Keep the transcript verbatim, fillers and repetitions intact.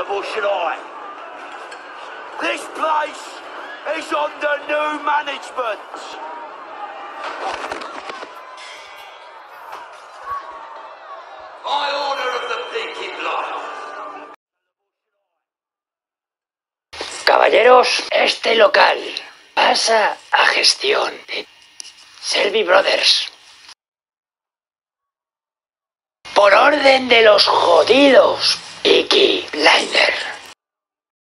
Constable, should I? This place is under new management. By order of the Peaky Blinder. Caballeros, este local pasa a gestión de Shelby Brothers. Por orden de los jodidos Peaky Blinder.